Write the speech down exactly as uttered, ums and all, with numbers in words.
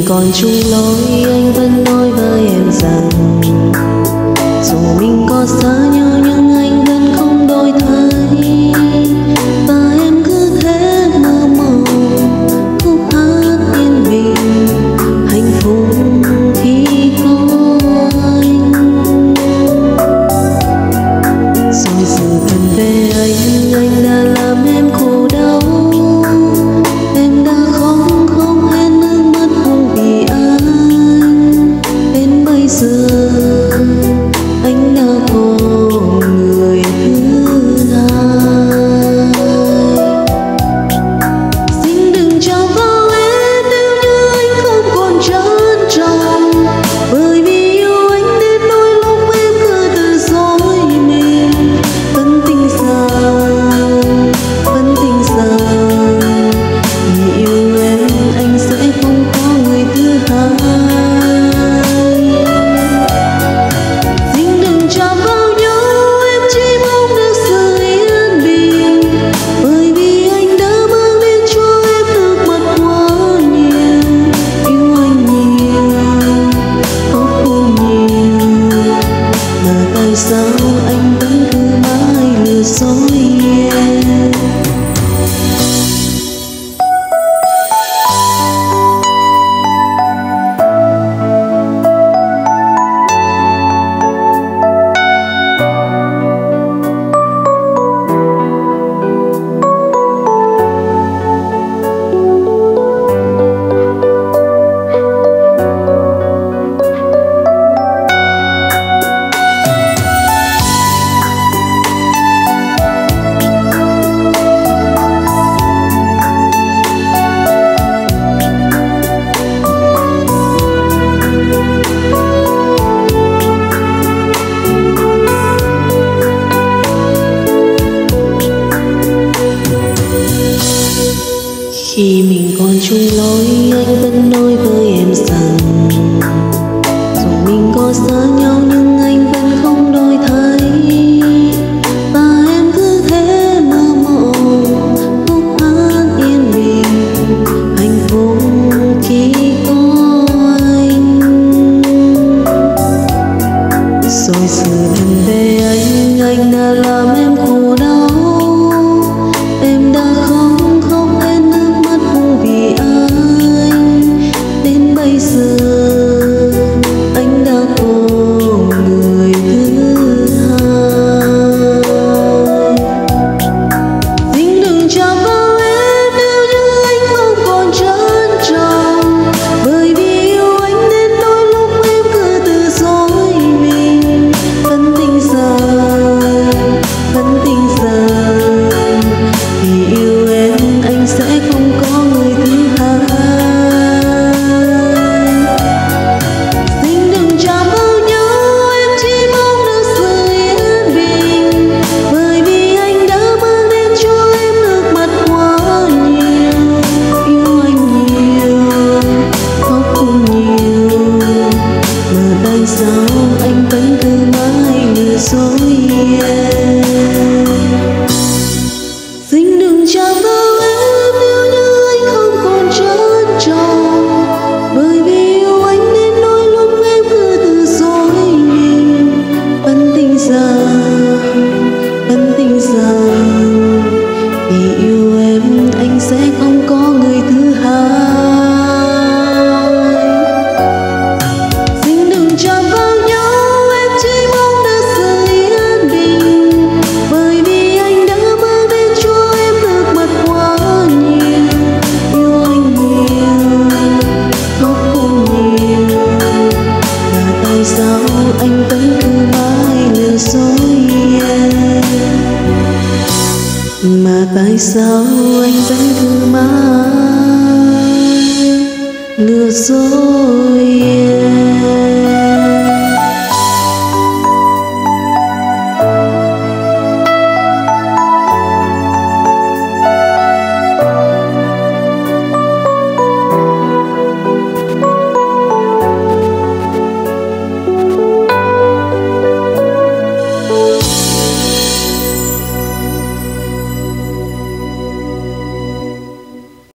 còn chung lối, anh vẫn nói với em rằng dù mình có xa nhau nhưng anh vẫn không đổi thay. Và em cứ thế mơ mộng khúc hát yên bình hạnh phúc khi có anh. Rồi giờ gần về anh, anh đã làm em khổ đau. Em đã khóc không hết nước mắt không vì anh. Đến bây giờ anh đã có người thứ hai. Xin đừng chạm vào em nếu như anh không còn trân trọng, bởi vì yêu anh đến nỗi lúc em cứ tự dối mình. Vẫn tin rằng, vẫn tin rằng vì yêu em anh sẽ không có người thứ hai. Xin đừng chạm vào nhau, em chỉ mong được sự yên bình, bởi vì anh đã mang đến cho em nước mắt quá nhiều. Yêu anh nhiều, khóc không nhiều, mà tại sao anh vẫn cứ mãi lừa dối em. Khi mình còn chung lối, anh vẫn nói với em rằng dù mình có xa nhau nhưng anh vẫn không đổi thay. Và em cứ thế mơ mộng khúc hát yên bình hạnh phúc khi có anh. Rồi giờ lần về anh, anh đã làm em khổ đau. Em đã khóc không hết nước mắt không vì anh. Đến bây giờ anh đã có người thứ hai. Xin đừng chạm vào em nếu như anh không còn trân trọng, bởi vì yêu anh đến nỗi lúc em cứ tự dối mình. Vẫn tin rằng, vẫn tin rằng vì yêu em anh sẽ không có người thứ hai. Xin đừng chạm vào nhau, em chỉ mong được sự yên bình, bởi vì anh đã mang đến cho em nước mắt quá nhiều. Yêu anh nhiều, khóc không nhiều, mà tại sao anh vẫn cứ mãi lừa dối em. Xin đừng chạm vào em nếu như anh không còn trân trọng, bởi vì yêu anh đến nỗi lúc em cứ tự dối mình. Vẫn tin rằng, vẫn tin rằng vì yêu em anh sẽ không có người thứ hai. Xin đừng chạm vào nhau, em chỉ mong được sự yên bình, bởi vì anh đã mang đến cho em nước mắt quá nhiều. Yêu anh nhiều, khóc không nhiều, mà tại sao anh vẫn cứ mãi lừa dối em. Mà tại sao anh vẫn cứ mãi lừa dối em.